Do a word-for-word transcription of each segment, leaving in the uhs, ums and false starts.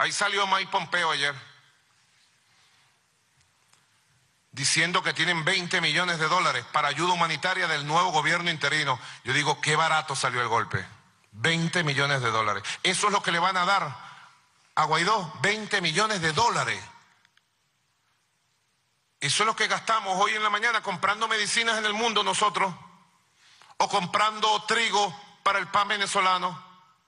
Ahí salió Mike Pompeo ayer, diciendo que tienen veinte millones de dólares para ayuda humanitaria del nuevo gobierno interino. Yo digo, qué barato salió el golpe. veinte millones de dólares. Eso es lo que le van a dar a Guaidó, veinte millones de dólares. Eso es lo que gastamos hoy en la mañana comprando medicinas en el mundo nosotros, o comprando trigo para el pan venezolano.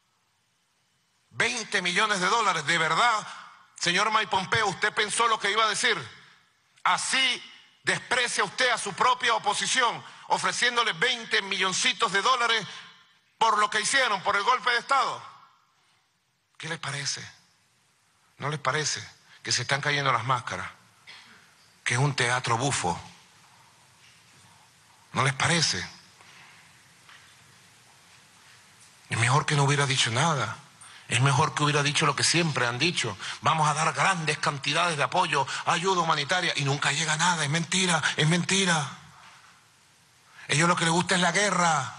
veinte millones de dólares, de verdad, señor Mike Pompeo, ¿usted pensó lo que iba a decir? Así desprecia usted a su propia oposición, ofreciéndole veinte milloncitos de dólares por lo que hicieron, por el golpe de Estado. ¿Qué les parece? ¿No les parece que se están cayendo las máscaras? Que es un teatro bufo. ¿No les parece? Es mejor que no hubiera dicho nada. Es mejor que hubiera dicho lo que siempre han dicho. Vamos a dar grandes cantidades de apoyo, ayuda humanitaria, y nunca llega nada. Es mentira, es mentira. A ellos lo que les gusta es la guerra.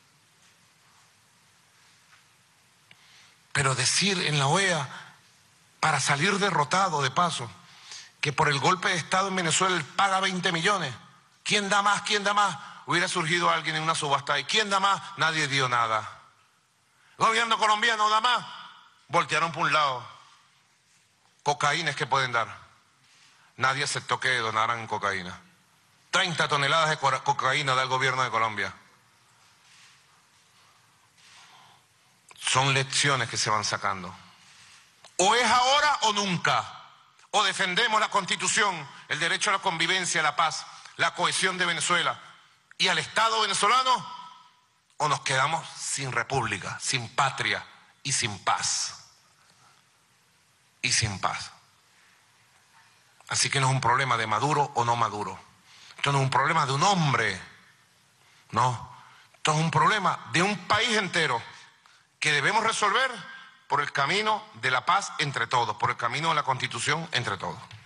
Pero decir en la O E A, para salir derrotado de paso, que por el golpe de Estado en Venezuela él paga veinte millones. ¿Quién da más? ¿Quién da más? Hubiera surgido alguien en una subasta. ¿Y quién da más? Nadie dio nada. Gobierno colombiano da más. Voltearon por un lado. Cocaína es que pueden dar. Nadie aceptó que donaran cocaína. treinta toneladas de cocaína da el gobierno de Colombia. Son lecciones que se van sacando. O es ahora o nunca. O defendemos la Constitución, el derecho a la convivencia, la paz, la cohesión de Venezuela y al Estado venezolano, o nos quedamos sin república, sin patria y sin paz. Y sin paz. Así que no es un problema de Maduro o no Maduro. Esto no es un problema de un hombre. No. Esto es un problema de un país entero que debemos resolver por el camino de la paz entre todos, por el camino de la Constitución entre todos.